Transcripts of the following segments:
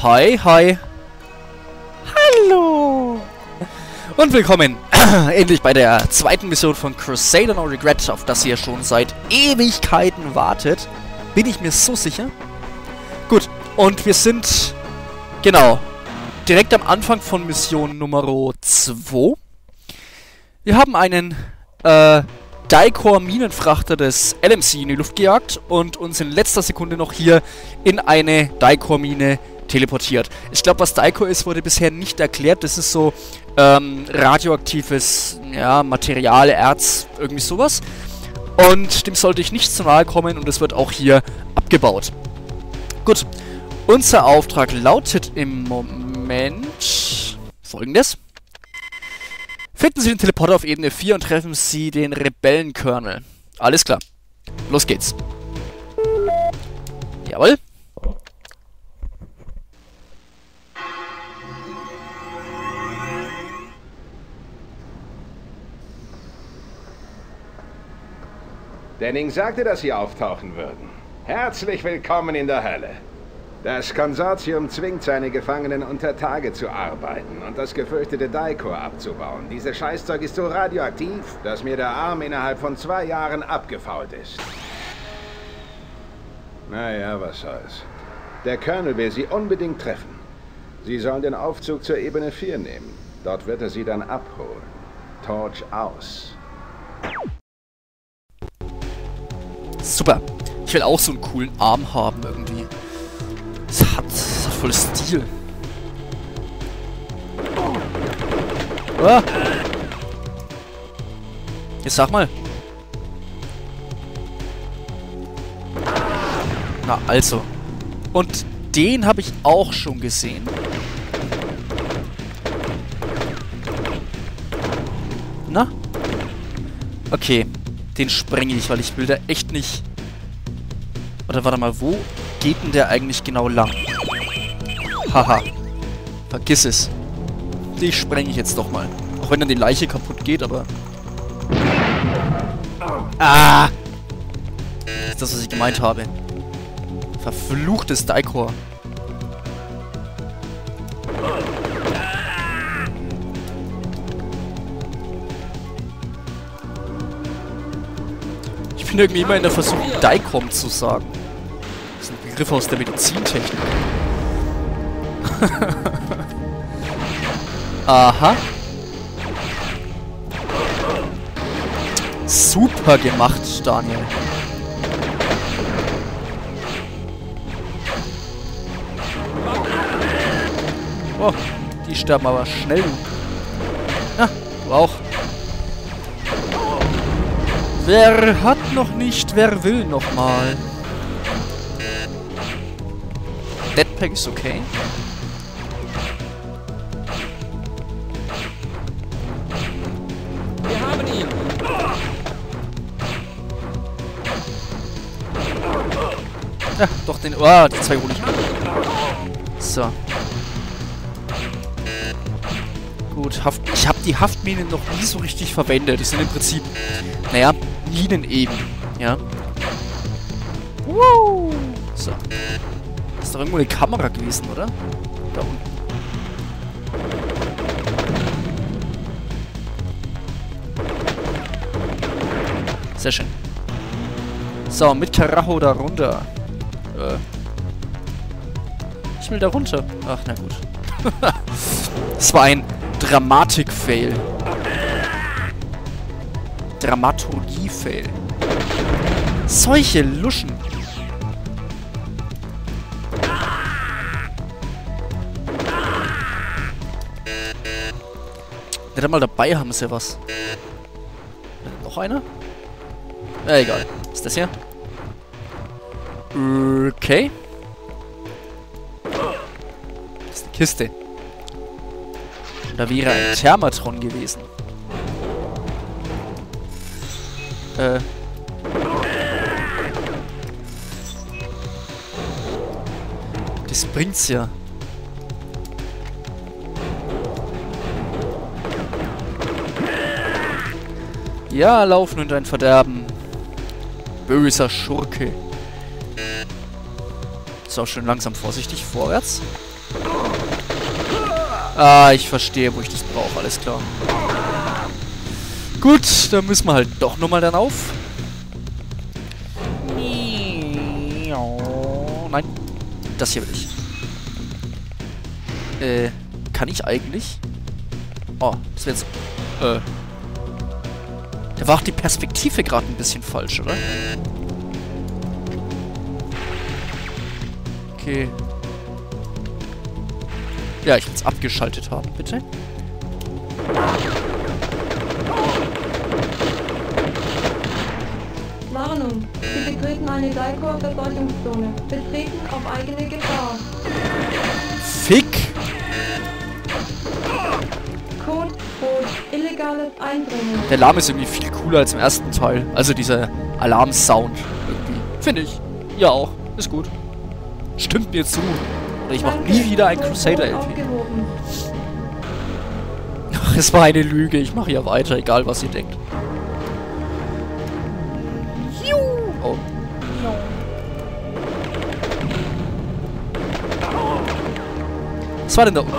Hi, hi. Hallo. Und willkommen endlich bei der zweiten Mission von Crusader No Regret, auf das ihr schon seit Ewigkeiten wartet. Bin ich mir so sicher. Gut, und wir sind, genau, direkt am Anfang von Mission Nummer 2. Wir haben einen, Dicor-Minenfrachter des LMC in die Luft gejagt und uns in letzter Sekunde noch hier in eine Dicor-Mine teleportiert. Ich glaube, was Dicor ist, wurde bisher nicht erklärt. Das ist so radioaktives, ja, Material, Erz, irgendwie sowas. Und dem sollte ich nicht zu nahe kommen und es wird auch hier abgebaut. Gut, unser Auftrag lautet im Moment folgendes. Finden Sie den Teleporter auf Ebene 4 und treffen Sie den Rebellenkernel. Alles klar. Los geht's. Jawohl. Denning sagte, dass Sie auftauchen würden. Herzlich willkommen in der Hölle. Das Konsortium zwingt seine Gefangenen unter Tage zu arbeiten und das gefürchtete Dicor abzubauen. Dieses Scheißzeug ist so radioaktiv, dass mir der Arm innerhalb von 2 Jahren abgefault ist. Naja, was soll's. Der Colonel will Sie unbedingt treffen. Sie sollen den Aufzug zur Ebene 4 nehmen. Dort wird er Sie dann abholen. Torch aus. Super. Ich will auch so einen coolen Arm haben irgendwie. Das hat voll Stil. Ah. Jetzt sag mal. Na also. Und den habe ich auch schon gesehen. Na? Okay. Den sprenge ich, weil ich will da echt nicht... Oder warte mal, wo geht denn der eigentlich genau lang? Haha. Vergiss es. Die sprenge ich jetzt doch mal. Auch wenn dann die Leiche kaputt geht, aber... Ah! Das ist das, was ich gemeint habe. Verfluchtes Dicor. Ich bin irgendwie immer in der Versuchung, Dicom zu sagen. Das ist ein Begriff aus der Medizintechnik. Aha. Super gemacht, Daniel. Oh, die sterben aber schnell. Ja, du auch. Wer hat noch nicht, wer will noch mal? Deadpack ist okay. Wir haben ihn! Ja, doch den... Oh, die 2 hole ich. So. Gut, ich habe die Haftminen noch nie so richtig verwendet. Die sind im Prinzip, naja, Minen eben. Ja. Woo! So. Ist doch irgendwo eine Kamera gewesen, oder? Da unten. Sehr schön. So, mit Karacho da runter. Ich will da runter. Ach, na gut. Das war ein Dramatik-Fail. Dramaturgie-Fail. Solche Luschen. Nicht einmal dabei haben sie was. Noch einer? Ja, egal. Was ist das hier? Okay. Das ist eine Kiste. Da wäre ein Thermatron gewesen. Das bringt's ja. Ja, lauf nun dein Verderben. Böser Schurke. So, schön langsam vorsichtig vorwärts. Ah, ich verstehe, wo ich das brauche. Alles klar. Gut, dann müssen wir halt doch nochmal dann auf. Nein, das hier will ich. Kann ich eigentlich? Oh, das wäre jetzt... Da war auch die Perspektive gerade ein bisschen falsch, oder? Okay. Ja, ich will es abgeschaltet haben, bitte. Warnung. Sie betreten eine Dicor-Verseuchungszone. Betreten auf eigene Gefahr. Fick! Code Rot. Illegales Eindringen. Der Alarm ist irgendwie viel cooler als im ersten Teil. Also dieser Alarm-Sound irgendwie. Finde ich. Ja auch. Ist gut. Stimmt mir zu. Oder ich mache nie wieder ein Crusader-LP. Ach, es war eine Lüge. Ich mache ja weiter, egal was ihr denkt. Oh. Was war denn da unten?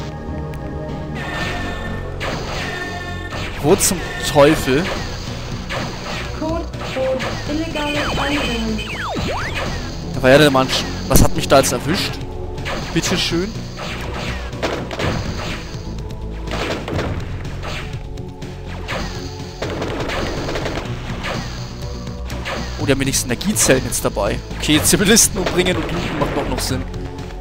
Wo zum Teufel? Code Rot. Illegales Eindringen. Da war ja der Mann. Was hat mich da jetzt erwischt? Bitteschön. Oh, die haben wenigstens Energiezellen jetzt dabei. Okay, Zivilisten umbringen und looten macht doch noch Sinn.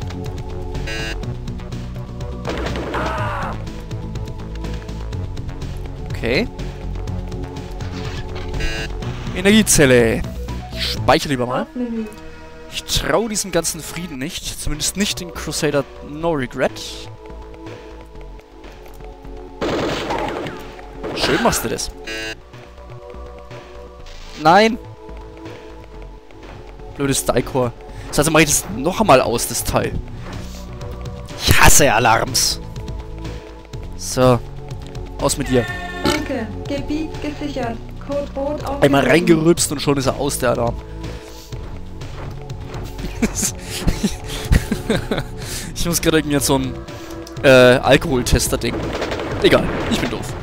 Okay. Energiezelle. Ich speichere lieber mal. Hauptmenü. Ich traue diesem ganzen Frieden nicht. Zumindest nicht den Crusader No Regret. Schön machst du das. Nein! Blödes Dicor. Das heißt, mache ich das noch einmal aus, das Teil. Ich hasse Alarms. So. Aus mit dir. Danke. Gebiet gesichert. Code Rot aufgehoben. Einmal reingerülpst und schon ist er aus, der Alarm. Ich muss gerade irgendwie an so ein Alkoholtester denken. Egal, ich bin doof.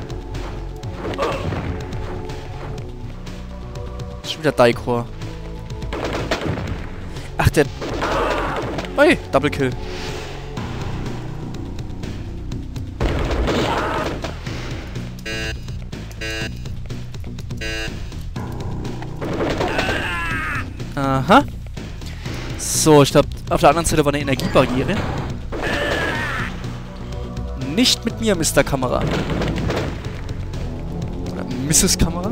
Das ist schon wieder Dicor. Ach, der... Hey, Double Kill. Aha. So, ich glaube, auf der anderen Seite war eine Energiebarriere. Nicht mit mir, Mr. Kamera. Oder Mrs. Kamera.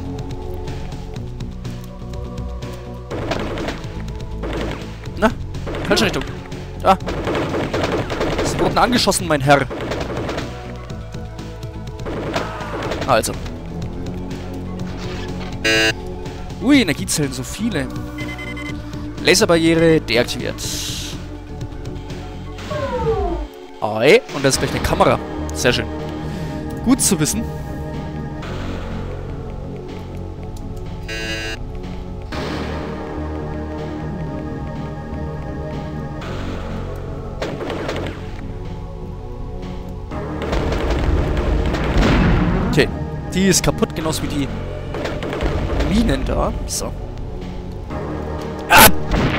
Na, falsche Richtung. Ah. Sie wurden angeschossen, mein Herr. Also. Ui, Energiezellen, so viele. Laserbarriere deaktiviert. Oi, und da ist gleich eine Kamera. Sehr schön. Gut zu wissen. Okay, die ist kaputt, genauso wie die Minen da. So. Ah!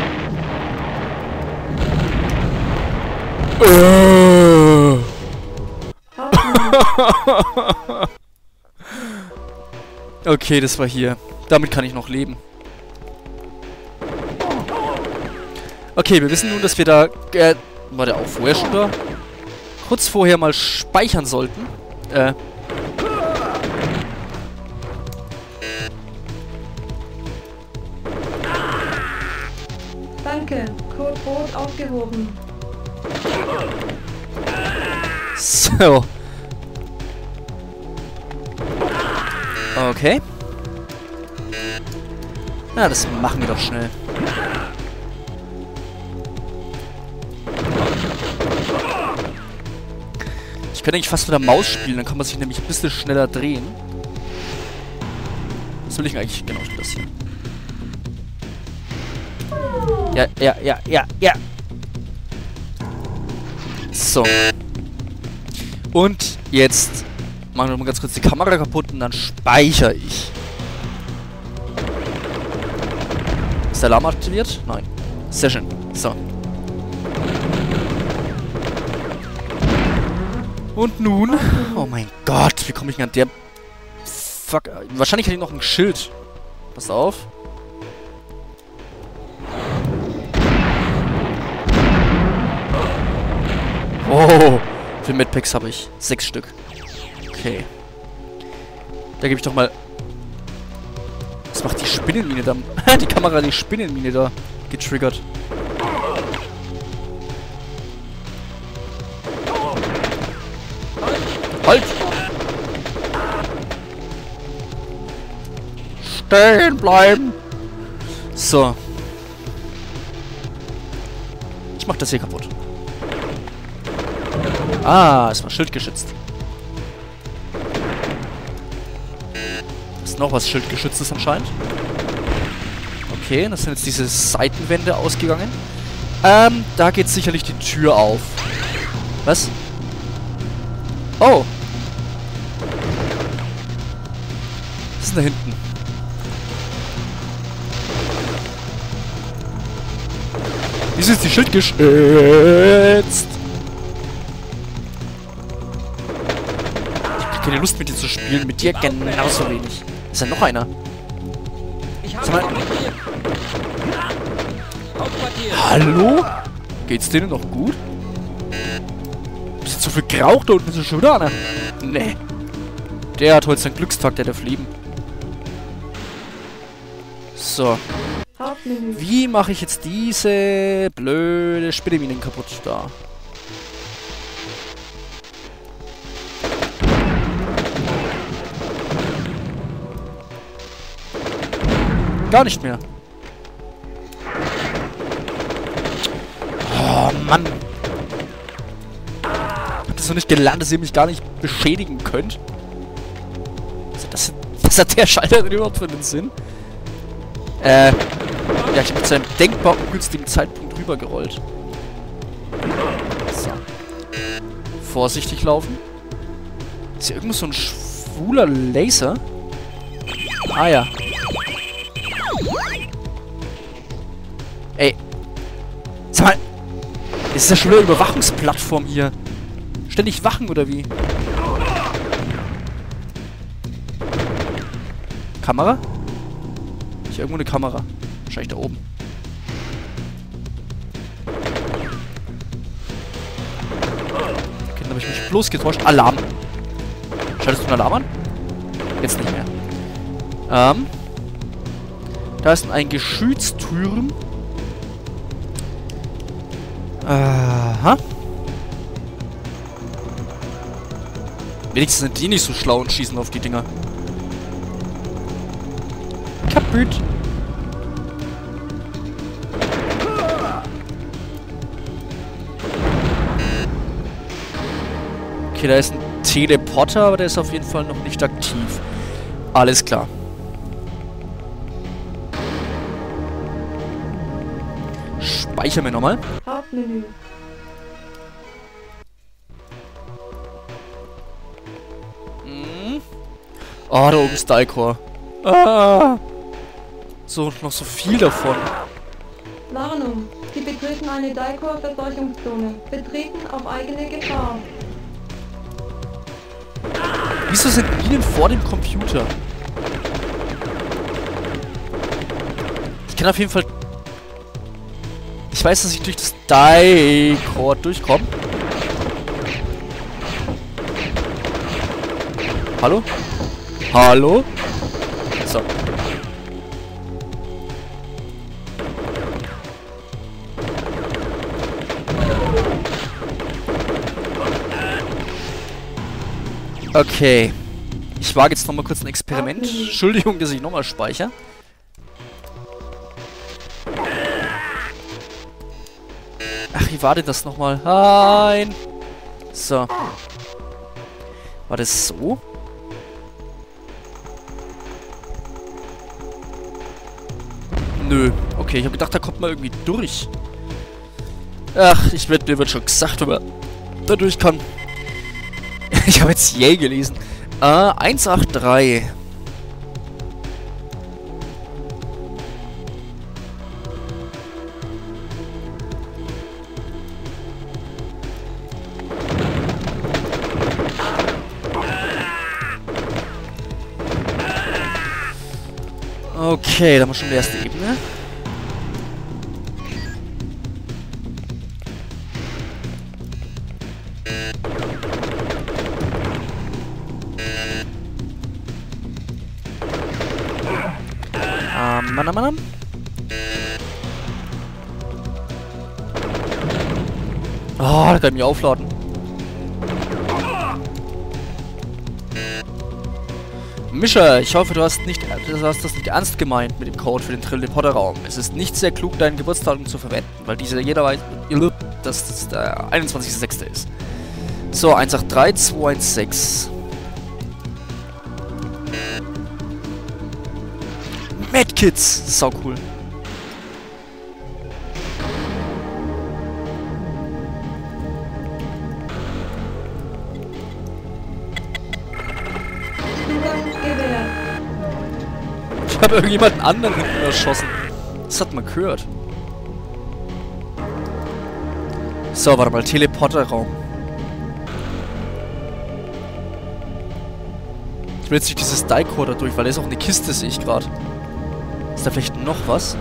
Okay, das war hier. Damit kann ich noch leben. Okay, wir wissen nun, dass wir da... war der auch vorher schon da? Kurz vorher mal speichern sollten. Danke. Code Rot aufgehoben. So. Okay. Na, das machen wir doch schnell. Ich könnte eigentlich fast mit der Maus spielen, dann kann man sich nämlich ein bisschen schneller drehen. Was will ich denn eigentlich? Genau, das hier. Ja. So. Und jetzt machen wir mal ganz kurz die Kamera kaputt und dann speichere ich. Ist der Alarm aktiviert? Nein. Sehr schön. So. Und nun... Oh mein Gott, wie komme ich denn an der... Fuck. Wahrscheinlich hätte ich noch ein Schild. Pass auf. Oh. Wie viele Medpacks habe ich? 6 Stück. Okay. Da gebe ich doch mal... Was macht die Spinnenmine da? Die Kamera hat die Spinnenmine da getriggert. Halt! Stehen bleiben! So. Ich mach das hier kaputt. Ah, ist mal schildgeschützt. Ist noch was schildgeschütztes anscheinend. Okay, das sind jetzt diese Seitenwände ausgegangen. Da geht sicherlich die Tür auf. Was? Oh! Was ist denn da hinten? Wieso ist die Schild geschützt? Ich hab keine Lust mit dir zu spielen. Mit dir genauso wenig. Ist ja noch einer. Sag mal. Hallo? Geht's denen noch gut? Bist du zu viel geraucht und bist du schon wieder einer? Nee. Der hat heute seinen Glückstag, der darf leben. So. Hauptmenü. Wie mache ich jetzt diese blöde Spinnenminen kaputt da? Gar nicht mehr. Oh, Mann. Habt ihr es noch nicht gelernt, dass ihr mich gar nicht beschädigen könnt? Was hat der Schalter denn überhaupt für den Sinn? Ja, ich habe zu einem denkbar ungünstigen Zeitpunkt rübergerollt. So. Vorsichtig laufen. Ist hier irgendwo so ein schwuler Laser? Ah ja. Ey. Sag mal. Ist das schon eine Überwachungsplattform hier? Ständig wachen oder wie? Kamera? Hier irgendwo eine Kamera. Wahrscheinlich da oben. Okay, dann habe ich mich bloß getäuscht. Alarm. Schaltest du einen Alarm an? Jetzt nicht mehr. Da ist ein Geschützturm. Aha. Wenigstens sind die nicht so schlau und schießen auf die Dinger. Kaputt. Okay, da ist ein Teleporter, aber der ist auf jeden Fall noch nicht aktiv. Alles klar. Speichern wir nochmal. Hauptmenü. Oh, da oben ist Dicor. Ah. So, noch so viel davon. Warnung. Sie betreten eine Dicor-Verseuchungszone. Betreten auf eigene Gefahr. Wieso sind Minen vor dem Computer? Ich kann auf jeden Fall... Ich weiß, dass ich durch das Dicor durchkomme. Hallo? Hallo? So. Okay. Ich wage jetzt nochmal kurz ein Experiment. Entschuldigung, dass ich nochmal speichere. Ach, wie war denn das nochmal? Nein! So. War das so? Nö. Okay, ich habe gedacht, da kommt man irgendwie durch. Ach, mir wird schon gesagt, aber dadurch kann. Ich habe jetzt Yay gelesen. 183. Okay, da haben wir schon die erste Ebene. Mann. Oh, da kann ich mich aufladen. Mischa, ich hoffe, du hast das nicht ernst gemeint mit dem Code für den Teleporterraum. Es ist nicht sehr klug, dein Geburtsdatum zu verwenden, weil jeder weiß, dass das der 21.06. ist. So, 183 216. Medkits! Sau cool. Ich habe irgendjemanden anderen hinten erschossen. Das hat man gehört. So, warte mal. Teleporterraum. Ich will jetzt nicht dieses Die-Core da durch, weil da ist auch eine Kiste, sehe ich gerade. Ist da vielleicht noch was?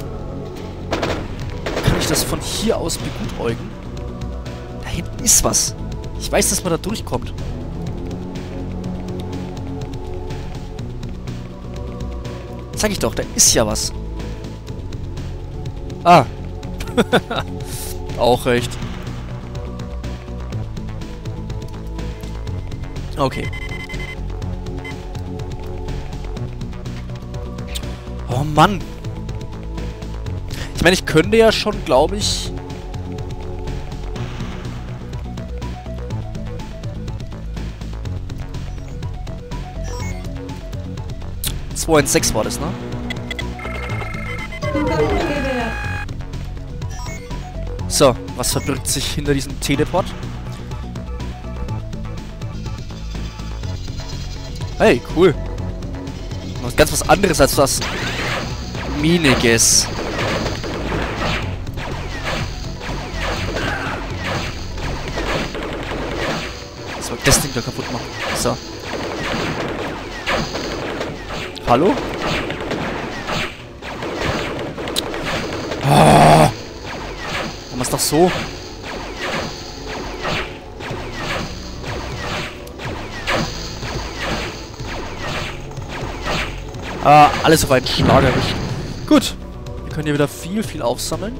Kann ich das von hier aus begutäugen? Da hinten ist was. Ich weiß, dass man da durchkommt. Sag ich doch, da ist ja was. Ah. Auch recht. Okay. Oh Mann. Ich meine, ich könnte ja schon, glaube ich... ...216 war das, ne? So, was verbirgt sich hinter diesem Teleport? Hey, cool. Ganz was anderes als das Miniges. Das war das Ding da kaputt machen. So. Hallo? Ah. Machen wir es doch so. Ah, alles auf einen Schlag erwischt. Gut. Wir können hier wieder viel aufsammeln.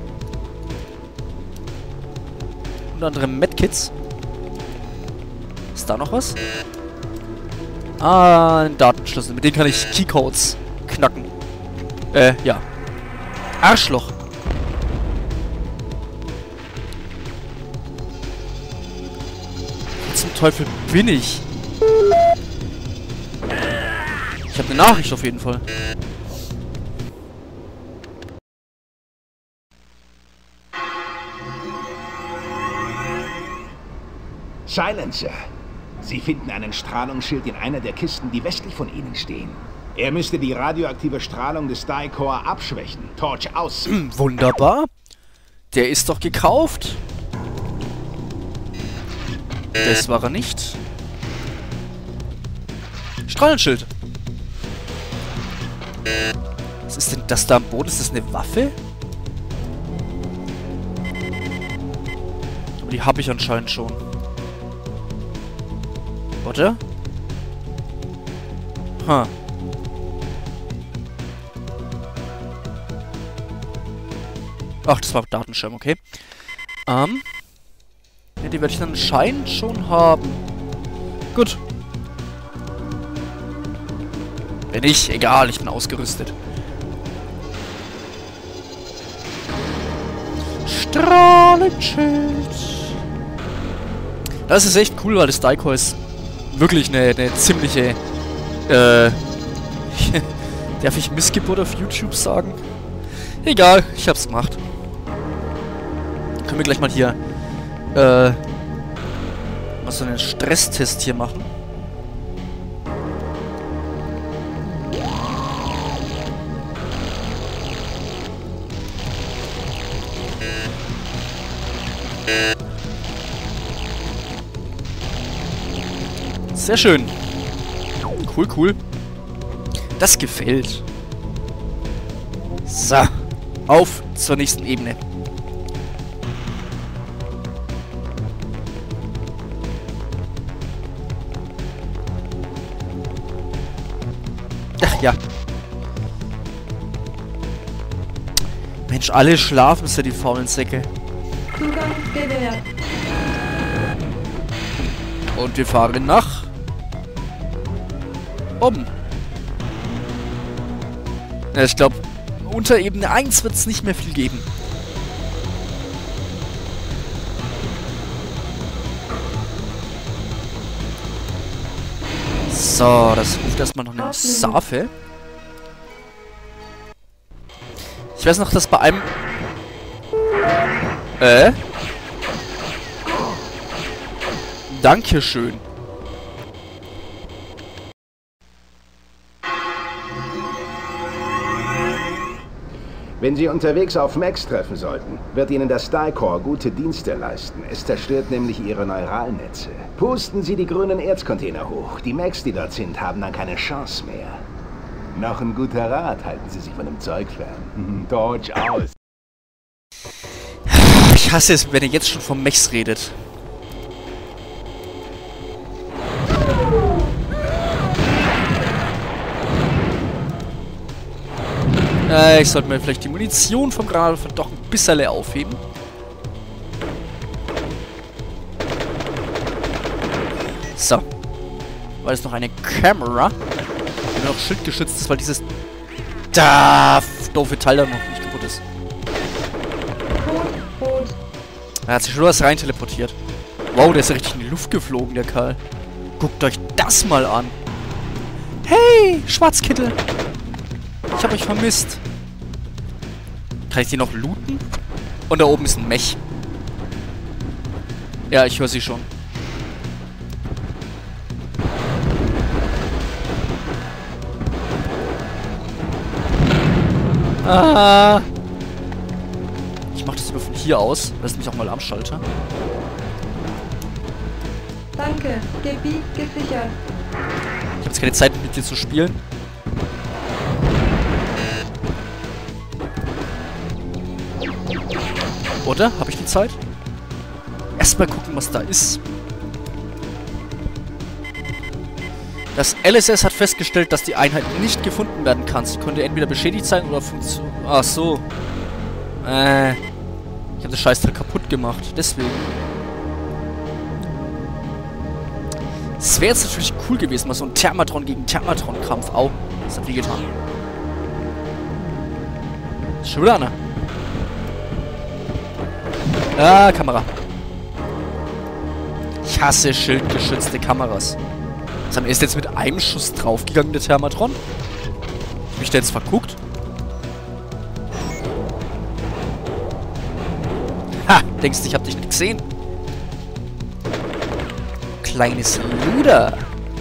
Unter anderem Medkits. Ist da noch was? Ah, ein Datenschlüssel. Mit dem kann ich Keycodes knacken. Ja. Arschloch. Wo zum Teufel bin ich? Ich habe eine Nachricht auf jeden Fall. Silencer. Sie finden einen Strahlungsschild in einer der Kisten, die westlich von Ihnen stehen. Er müsste die radioaktive Strahlung des Die-Core abschwächen. Torch aus. Wunderbar. Der ist doch gekauft. Das war er nicht. Strahlenschild. Was ist denn das da am Boden? Ist das eine Waffe? Aber die habe ich anscheinend schon. Warte. Ha. Ach, das war Datenschirm, okay. Ja, die werde ich dann anscheinend schon haben. Gut. Wenn nicht, egal, ich bin ausgerüstet. Strahlenschild. Das ist echt cool, weil das Die-Core ist wirklich eine ziemliche, darf ich Missgeburt auf YouTube sagen? Egal, ich hab's gemacht. Können wir gleich mal hier, so einen Stresstest hier machen. Sehr schön. Cool, cool. Das gefällt. So. Auf zur nächsten Ebene. Ach ja. Mensch, alle schlafen, ist ja die faulen Säcke. Zugang gewährt. Und wir fahren nach oben. Ja, ich glaube, unter Ebene 1 wird es nicht mehr viel geben. So, das ruft erstmal noch eine Safe. Ich weiß noch, dass bei einem... Dankeschön. Wenn Sie unterwegs auf Max treffen sollten, wird Ihnen das Dai-Core gute Dienste leisten. Es zerstört nämlich Ihre Neuralnetze. Pusten Sie die grünen Erzcontainer hoch. Die Max, die dort sind, haben dann keine Chance mehr. Noch ein guter Rat, halten Sie sich von dem Zeug fern. Torch aus. Ich hasse es, wenn ihr jetzt schon vom Mechs redet. Ich sollte mir vielleicht die Munition vom Granatwerfer doch ein bisschen aufheben. So. War das noch eine Kamera? Die noch schildgeschützt ist, weil dieses doofe Teil da noch nicht kaputt ist. Er hat sich schon was rein teleportiert. Wow, der ist ja richtig in die Luft geflogen, der Kerl. Guckt euch das mal an. Hey, Schwarzkittel. Ich hab euch vermisst. Kann ich die noch looten? Und da oben ist ein Mech. Ja, ich höre sie schon. Ah. Ich mach das aber von hier aus. Lass mich auch mal am Schalter. Danke. Gebiet gesichert. Ich habe jetzt keine Zeit mit dir zu spielen. Oder? Habe ich die Zeit? Erstmal gucken, was da ist. Das LSS hat festgestellt, dass die Einheit nicht gefunden werden kann. Sie konnte entweder beschädigt sein oder funktionieren. Ach so. Ich habe das Scheißteil kaputt gemacht. Deswegen. Es wäre jetzt natürlich cool gewesen, mal so ein Thermatron gegen Thermatron-Kampf. Au, das hat wehgetan. Schon wieder einer. Ah, Kamera. Ich hasse schildgeschützte Kameras. Also, ist jetzt mit einem Schuss draufgegangen, der Thermatron? Hab ich da jetzt verguckt? Ha! Denkst du, ich hab dich nicht gesehen? Kleines Luder.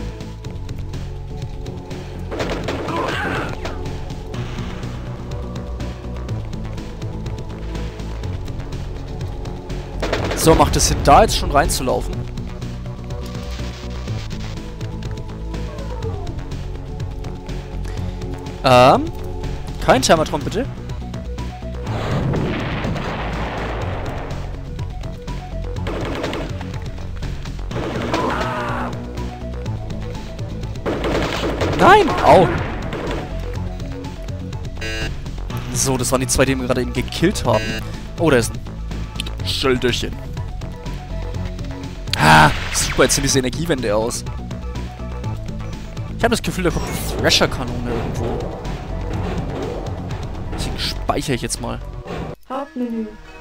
So, macht es Sinn, da jetzt schon reinzulaufen? Kein Thermatron, bitte. Nein! Au! So, das waren die zwei, die wir gerade eben gekillt haben. Oh, da ist ein Schilderchen. Ah, super, jetzt sind diese Energiewände aus. Ich habe das Gefühl, da kommt eine Thrasher-Kanone irgendwo. Deswegen speichere ich jetzt mal. Hauptmenü.